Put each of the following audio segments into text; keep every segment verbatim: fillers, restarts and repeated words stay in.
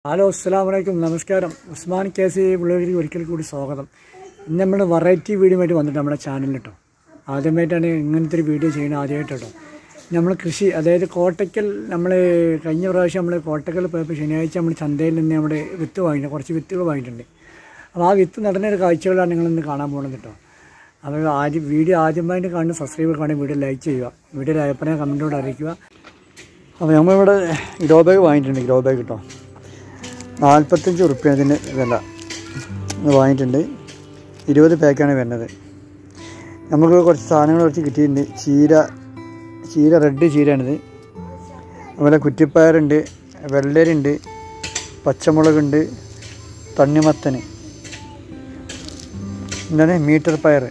Hello അസ്സലാമലൈക്കും നമസ്കാരം. Usman K C ബ്ലോഗിലേക്ക് ഒരിക്കൽ കൂടി സ്വാഗതം. ഇന്ന് നമ്മൾ വെറൈറ്റി വീഡിയോ ആയിട്ട് വന്നിട്ട് നമ്മുടെ ചാനലിൽ കേട്ടോ. ആദ്യമായിട്ടാണ് ഇങ്ങനത്തെ ഒരു വീഡിയോ ചെയ്യുന്നത്, ആദ്യമായിട്ട് കേട്ടോ. നമ്മൾ കൃഷി, അതായത് കോട്ടയ്ക്കൽ, നമ്മൾ കഴിഞ്ഞ പ്രാവശ്യം നമ്മൾ കോട്ടയ്ക്കൽ പോയപ്പോൾ ശനിയാഴ്ച നമ്മൾ ചന്തയിൽ നിന്ന് നമ്മുടെ വിത്ത് വാങ്ങിയിട്ടുണ്ട്, കുറച്ച് വിത്തുകൾ വാങ്ങിയിട്ടുണ്ട്. അപ്പോൾ ആ വിത്ത് നടന്നൊരു കാഴ്ചകളാണ് നിങ്ങളിന്ന് കാണാൻ പോകുന്നത് കേട്ടോ. അപ്പോൾ ആദ്യം വീഡിയോ ആദ്യമായിട്ട് കാണുന്ന സബ്സ്ക്രൈബർ കാണുന്ന വീഡിയോ ലൈക്ക് ചെയ്യുക, വീഡിയോയുടെ അഭിപ്രായം കമൻറ്റോട് അറിയിക്കുക. അപ്പോൾ നമ്മളിവിടെ ഗ്രോ ബാഗ് വാങ്ങിയിട്ടുണ്ട്, ഗ്രോ ബാഗ് കേട്ടോ. നാൽപ്പത്തഞ്ച് ഉറുപ്പ്യ അതിൻ്റെ വില വാങ്ങിയിട്ടുണ്ട്. ഇരുപത് പാക്കാണ് വരുന്നത്. നമുക്ക് കുറച്ച് സാധനങ്ങൾ കുറച്ച് കിട്ടിയിട്ടുണ്ട്. ചീര ചീര റെഡ് ചീരയാണിത്. അതുപോലെ കുറ്റിപ്പയറുണ്ട്, വെള്ളരിയുണ്ട്, പച്ചമുളകുണ്ട്, തണ്ണിമത്തന്, എന്താണ് മീറ്റർ പയർ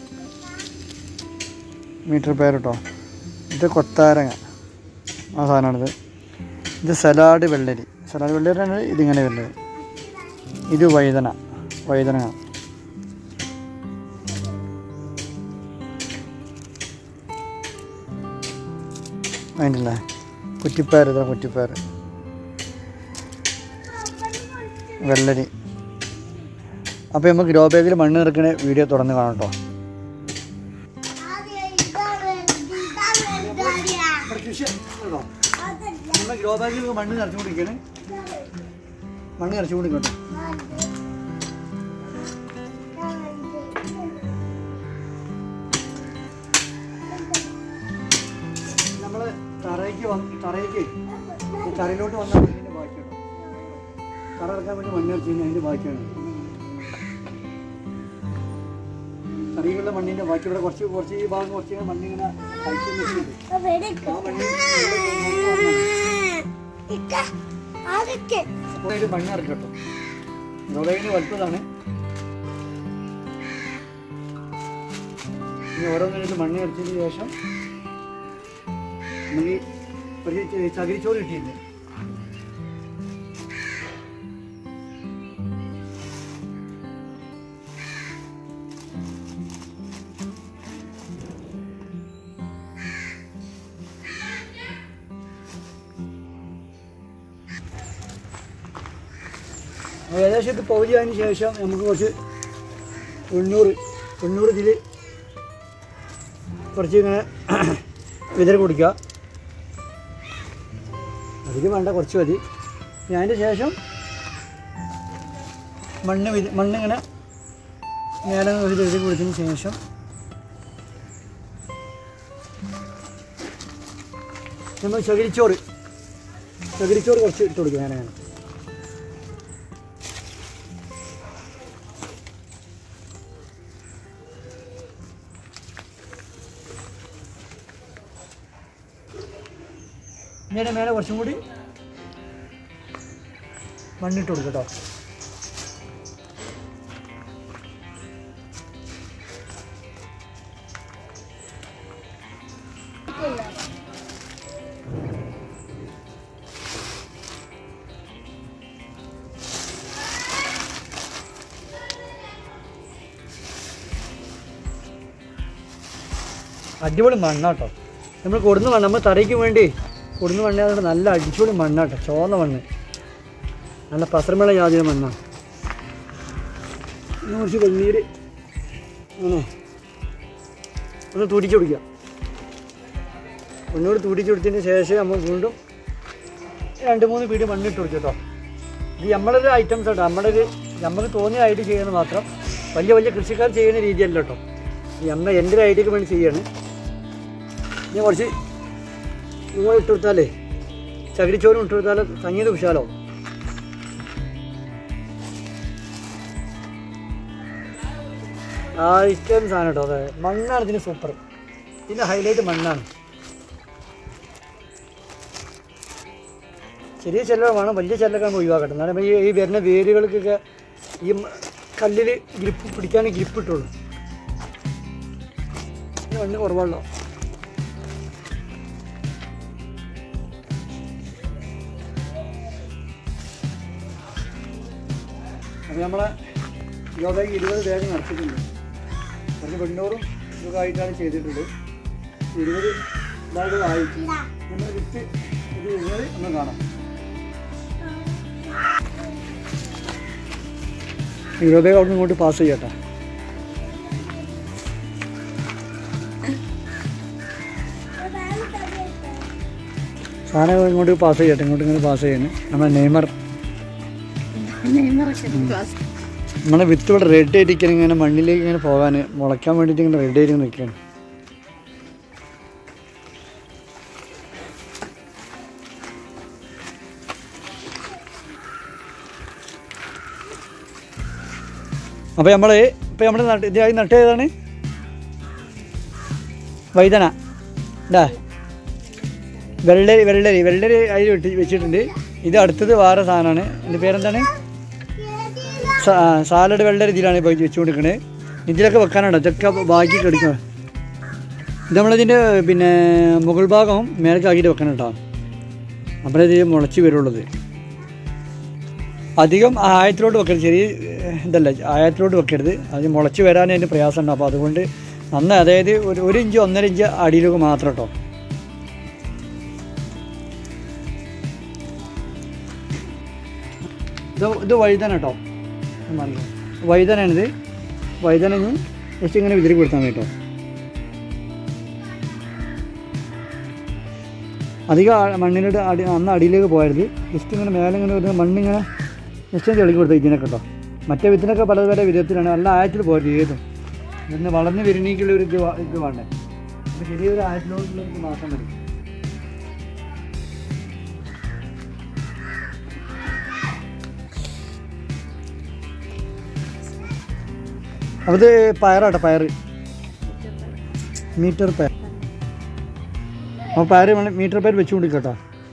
മീറ്റർ പയർ കേട്ടോ. ഇത് കൊത്താരങ്ങ, ആ സാധനമാണിത്. ഇത് സലാഡ് വെള്ളരി, സലാഡ് വെള്ളരിയാണ് ഇതിങ്ങനെ വരുന്നത്. ഇത് വഴുതന വഴുതന അതിൻ്റെ കുറ്റിപ്പയർ, ഇതാ കുറ്റിപ്പയർ, വെള്ളരി. അപ്പോൾ നമുക്ക് ഗ്രോ ബാഗിൽ മണ്ണ് നിറക്കുന്ന വീഡിയോ തുറന്ന് കാണാം കേട്ടോ. നമ്മൾ ഗ്രോ ബാഗിൽ മണ്ണ് നിറച്ചുകൊണ്ടിരിക്കുകയാണ്, മണ്ണ് നിറച്ചുകൊണ്ടിരിക്കട്ടെ. നമ്മൾ തറയ്ക്ക് വന്ന് തറയ്ക്ക് തറയിലോട്ട് വന്നാൽ ഇതിൻ്റെ ബാക്കിയാണ്. തറ ഇറക്കാൻ വേണ്ടി മണ്ണ് നിറച്ച് കഴിഞ്ഞാൽ അതിൻ്റെ ബാക്കിയാണ്. തറയിലുള്ള മണ്ണിൻ്റെ ബാക്കി ഇവിടെ കുറച്ച് കുറച്ച് ഈ ഭാഗം കുറച്ച് മണ്ണിങ്ങനെ കഴിക്കുന്നുണ്ട്. ആ മണ്ണ് മണ്ണ് ഇറക്കി കേട്ടോ. ഗ്രോബാഗിന് വലുപ്പതാണ്. ഇനി ഓരോന്നിട്ട് മണ്ണ് നിറച്ചതിന് ശേഷം നമുക്ക് ഒരു ചകിരിച്ചോറ് കിട്ടിയിട്ടുണ്ട്. ഏകദേശം ഇത് പകുതി ആയതിനു ശേഷം നമുക്ക് കുറച്ച് തൊണ്ണൂറ് തൊണ്ണൂറ് ഇതിൽ കുറച്ച് ഇങ്ങനെ വിതറി കൊടുക്കുക. അധികം വേണ്ട, കുറച്ച് മതി. അതിൻ്റെ ശേഷം മണ്ണ് വിത മണ്ണിങ്ങനെ നേരെ വിതറി കൊടുത്തതിന് ശേഷം നമ്മൾ ചകിരിച്ചോറ് ചകിരിച്ചോറ് കുറച്ച് ഇട്ട് കൊടുക്കുക. ഞാനങ്ങനെ ഇങ്ങനെ മേലെ കുറച്ചും കൂടി മണ്ണിട്ട് കൊടുക്കും കേട്ടോ. അടിപൊളി മണ്ണാട്ടോ. നമ്മൾ കൊടുന്ന് മണ്ണ്, നമ്മൾ തറയ്ക്ക് വേണ്ടി കൊടുന്ന് മണ്ണ്, അതുകൊണ്ട് നല്ല അടിച്ചുപൊളി മണ്ണാട്ടോ. ചോന്ന മണ്ണ്, നല്ല പസരമുള്ള ജാതിയുടെ മണ്ണാണ്. പിന്നെ കുറച്ച് വെണ്ണീര് അങ്ങനെ ഒന്ന് തൂടിച്ച് കൊടുക്കുക. ഒന്നുകൂടി തൂടിച്ച് കൊടുത്തതിന് ശേഷം നമ്മൾ വീണ്ടും രണ്ട് മൂന്ന് പീടി മണ്ണിട്ട് കൊടുക്കും കേട്ടോ. ഇത് നമ്മളൊരു ഐറ്റംസ് കേട്ടോ, നമ്മുടെ ഒരു നമുക്ക് തോന്നിയ ഐഡിയ ചെയ്യുന്നത് മാത്രം. വലിയ വലിയ കൃഷിക്കാർ ചെയ്യുന്ന രീതിയല്ല കേട്ടോ. നമ്മൾ എൻ്റെ ഒരു ഐഡിയക്ക് വേണ്ടി ചെയ്യാണ്. ഇനി കുറച്ച് ഇങ്ങോട്ട് ഇട്ട് കൊടുത്താലേ, ചകിരിച്ചോറും ഇട്ട് കൊടുത്താൽ സംഗീത വിശാലോ. ആ ഇഷ്ടം സാധനം കേട്ടോ. അതെ, മണ്ണാണ് ഇതിന് സൂപ്പർ. ഇതിൻ്റെ ഹൈലൈറ്റ് മണ്ണാണ്. ചെറിയ ചെല്ലം വേണം, വലിയ ചെല്ലൊക്കെ ഒഴിവാക്കട്ടെ. എന്നാലും ഈ ഈ വരുന്ന വേരുകൾക്കൊക്കെ ഈ കല്ലിൽ ഗ്രിപ്പ് പിടിക്കാൻ ഗ്രിപ്പ് ഇട്ടുള്ളൂ. മണ്ണ് കുറവാണല്ലോ. അപ്പോൾ നമ്മളെ ഗ്രോ ബാഗ് ഇരുപത് ബാഗ് നിറച്ചിട്ടുണ്ട്. കുറച്ച് വെണ്ണൂറും ഇതൊക്കെ ആയിട്ടാണ് ചെയ്തിട്ടുള്ളത്. ഇരുപത് ബാഗുകളായി നമ്മൾ വിറ്റ് ഇത് നമ്മൾ കാണാം. ഇരുപതേ അവിടെ ഇങ്ങോട്ട് പാസ് ചെയ്യട്ടെ. സാധനം ഇങ്ങോട്ട് പാസ് ചെയ്യട്ടെ. ഇങ്ങോട്ട് ഇങ്ങനെ പാസ് ചെയ്യുന്നു. നമ്മുടെ നെയ്മർ നമ്മളെ വിത്ത് ഇവിടെ റെഡി ആയിട്ടിരിക്കണം. ഇങ്ങനെ മണ്ണിലേക്ക് ഇങ്ങനെ പോകാൻ മുളയ്ക്കാൻ വേണ്ടിയിട്ട് ഇങ്ങനെ റെഡി ആയിട്ട് നിൽക്കുകയാണ്. അപ്പോൾ നമ്മൾ ഇപ്പോൾ നമ്മൾ നട്ട് ഇതായി നട്ട് ഏതാണ്? വൈതന ഇതാ വെള്ളരി വെള്ളരി വെള്ളരി അതിൽ വെട്ടി വെച്ചിട്ടുണ്ട്. ഇത് അടുത്തത് വേറെ സാധനമാണ്. ഇതിൻ്റെ പേരെന്താണ്? സാലഡ് വെള്ളരി ഇതിലാണ് ഇപ്പോൾ വെച്ചുകൊണ്ടിരിക്കുന്നത്. ഇതിലൊക്കെ വെക്കാനുണ്ടോ? ഇതൊക്കെ ബാക്കി കടിക്കുക. ഇത് നമ്മളിതിൻ്റെ പിന്നെ മുകൾ ഭാഗവും മേലേക്കാക്കിയിട്ട് വെക്കണം കേട്ടോ. അപ്പോഴേ ഇത് മുളച്ച് വരുള്ളത്. അധികം ആയത്തിലോട്ട് വെക്കരുത്. ചെറിയ ഇതല്ല, ആയത്തിലോട്ട് വെക്കരുത്. അത് മുളച്ച് വരാൻ അതിന് പ്രയാസമുണ്ട്. അപ്പോൾ അതുകൊണ്ട് നന്നായി, അതായത് ഒരു ഒരു ഇഞ്ച് ഒന്നര ഇഞ്ച് അടിയിലൊക്കെ മാത്രം കേട്ടോ. ഇത് ഇത് വഴുതന കേട്ടോ. വഴുതനാണിത്. വഴുതന ജസ്റ്റ് ഇങ്ങനെ വിതിരി കൊടുത്താൽ മതി കേട്ടോ. അധികം മണ്ണിനോട് അടി അന്ന് അടിയിലേക്ക് പോയരുത്. ജസ്റ്റ് ഇങ്ങനെ മേലെ ഇങ്ങനെ ഒരു മണ്ണിങ്ങനെ ജസ്റ്റ് തെളിക്ക് കൊടുത്താൽ ഇതിനൊക്കെ കേട്ടോ. മറ്റേ വിത്തിനൊക്കെ പല പല വിധത്തിലാണ്. നല്ല ആയത്തിൽ പോയത് ഏതും. ഇന്ന് വളർന്ന് വിരിഞ്ഞിക്കുള്ള ഒരു ഇത് ഇത് വേണ്ടേ. അപ്പോൾ ചെറിയൊരു ആയത്തിലോട്ടുള്ള ഇത് മാത്രം മതി. അപ്പോൾ ഇത് പയറാട്ടോ, പയർ മീറ്റർ പയർ. അപ്പോൾ പയർ മീറ്റർ പയർ വെച്ചുകൊണ്ട് കേട്ടോ.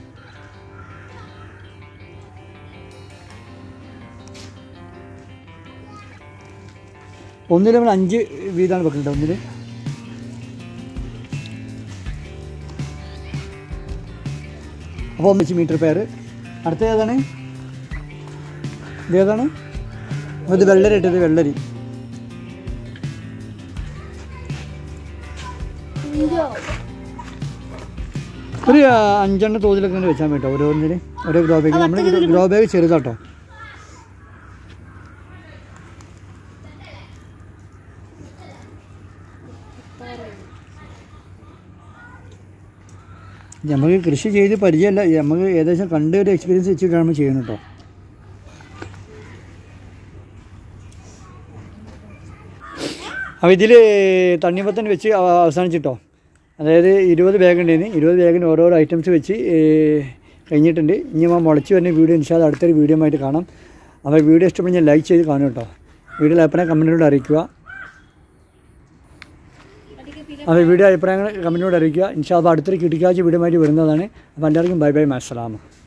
ഒന്നിൽ നമ്മൾ അഞ്ച് വീതമാണ് വെക്കുന്നത്. ഒന്നിൽ അപ്പോൾ ഒന്നിച്ച് മീറ്റർ പയർ. അടുത്ത ഏതാണ്? ഇതേതാണ്? അപ്പോൾ ഇത് വെള്ളരി ഇട്ടത്. വെള്ളരി ഒരു അഞ്ചെണ്ണ തോതിലൊക്കെ ഇങ്ങനെ വെച്ചാൽ കേട്ടോ. ഓരോന്നിന് ഓരോ ഗ്രോ ബാഗ്. നമ്മൾ ഗ്രോ ബാഗ് ചെറുതാട്ടോ. നമുക്ക് കൃഷി ചെയ്ത് പരിചയമല്ല, നമുക്ക് ഏകദേശം കണ്ട് ഒരു എക്സ്പീരിയൻസ് വെച്ചിട്ടാണ് നമ്മൾ ചെയ്യുന്നത് കേട്ടോ. അപ്പോൾ ഇതിൽ തണ്ണിമത്തൻ വെച്ച് അവസാനിച്ചിട്ടോ. അതായത് ഇരുപത് ബാഗ് ഉണ്ടായിരുന്നു. ഇരുപത് ബാഗിന് ഓരോരോ ഐറ്റംസ് വെച്ച് കഴിഞ്ഞിട്ടുണ്ട്. ഇനി നമ്മൾ മുളച്ച് വരുന്ന വീഡിയോ ഇൻഷാ അല്ലാഹ് അടുത്തൊരു വീഡിയോ ആയിട്ട് കാണാം. അപ്പോൾ വീഡിയോ ഇഷ്ടപ്പെട്ട് ഞാൻ ലൈക്ക് ചെയ്ത് കാണും കേട്ടോ. വീഡിയോയിൽ അഭിപ്രായം കമൻറ്റിലൂടെ അറിയിക്കുക. അപ്പോൾ വീഡിയോ അഭിപ്രായങ്ങൾ കമൻറ്റിലൂടെ അറിയിക്കുക. ഇൻഷാ അല്ലാഹ് അടുത്തൊരു കിട്ടിക്കാഴ്ച വീഡിയോ ആയിട്ട് വരുന്നതാണ്. അപ്പോൾ എല്ലാവർക്കും ബൈ ബൈ, അസ്സലാമു.